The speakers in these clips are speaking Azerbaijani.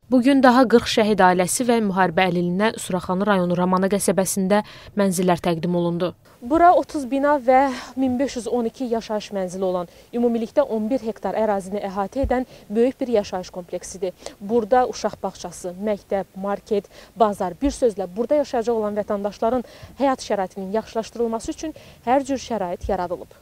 Bugün daha 40 şəhid ailəsi və müharibə əlillinə Suraxanı rayonu Ramana qəsəbəsində mənzillər təqdim olundu. Bura 30 bina və 1512 yaşayış mənzili olan, ümumilikdə 11 hektar ərazini əhatə edən böyük bir yaşayış kompleksidir. Burada uşaq bağçası, məktəb, market, bazar, bir sözlə burada yaşayacaq olan vətəndaşların həyat şəraitinin yaxşılaşdırılması üçün hər cür şərait yaradılıb.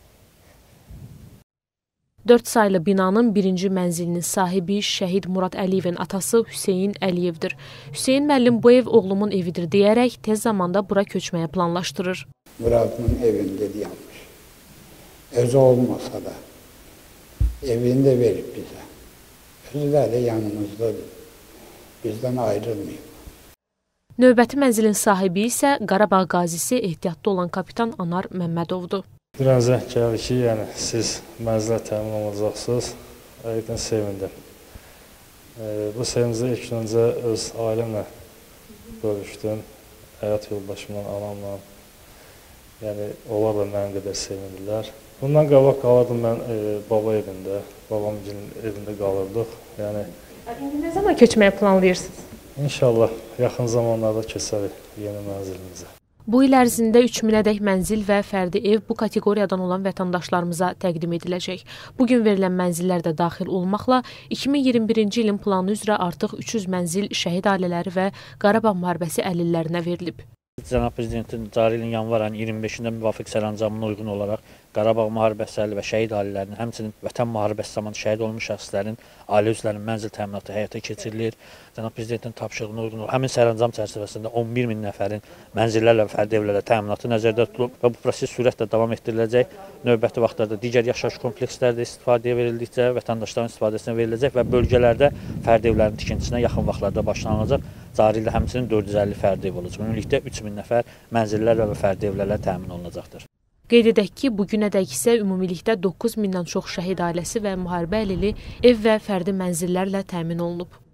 4 saylı binanın birinci mənzilinin sahibi şəhid Murad Əliyevin atası Hüseyin Əliyevdir. Hüseyin müəllim bu ev oğlumun evidir deyərək tez zamanda bura köçməyə planlaşdırır. Murad'ın evində yanmış. Özü olmasa da evini də verib bizə. Özü də yanımızdadır. Bizdən ayrılmayıb. Növbəti mənzilin sahibi isə Qarabağ qazisi ehtiyatda olan kapitan Anar Məmmədovdur. Bir an zəng gəldi ki, siz mənzilə təmin olacaqsınız. Həqiqətən sevindim. Bu sevincə ilk öncə öz ailəmlə bölüşdüm. Həyat yoldaşımla, anamla. Onlar da mənə qədər sevindilər. Bundan qabaq qalırdım mən baba evində, babamın evində qalırdıq. İndi nə zaman köçməyə planlayırsınız? İnşallah yaxın zamanlarda keçərik yeni mənzilimizə. Bu il ərzində 3000-ədək mənzil və fərdi ev bu kateqoriyadan olan vətəndaşlarımıza təqdim ediləcək. Bugün verilən mənzillər də daxil olmaqla 2021-ci ilin planı üzrə artıq 300 mənzil şəhid ailələri və Qarabağ müharibəsi əlillərinə verilib. Cənab Prezidentin cari ilin yanvar ayının 25-də müvafiq sərəncamına uyğun olaraq Qarabağ müharibəsi əlili və şəhid ailələrinin, həmçinin vətən müharibəsi zamanı şəhid olmuş şəxslərin, ailə üzvlərinin mənzil təminatı həyata keçirilir. Cənab Prezidentin tapşırığına uyğun olaraq həmin sərəncam çərçivəsində 11 min nəfərin mənzillərlə və fərdi evlərlə təminatı nəzərdə tutulub və bu proses sürətlə davam etdiriləcək. Növbəti vaxtlarda digər yaşayış kompleksləri də istifadəyə verildikcə vətəndaşların istifadəsinə veriləcək və bölgələrdə fərdi evlərin tikintisinə yaxın vaxtlarda başlanılacaq. Cari ildə həmçinin 450 fərdi ev olacaq. Ümumilikdə 3000 nəfər mənzillərlə və fərdi evlərlə təmin olunacaqdır. Qeyd edək ki, bugünədək isə ümumilikdə 9000-dən çox şəhid ailəsi və müharibə əlili ev və fərdi mənzillərlə təmin olunub.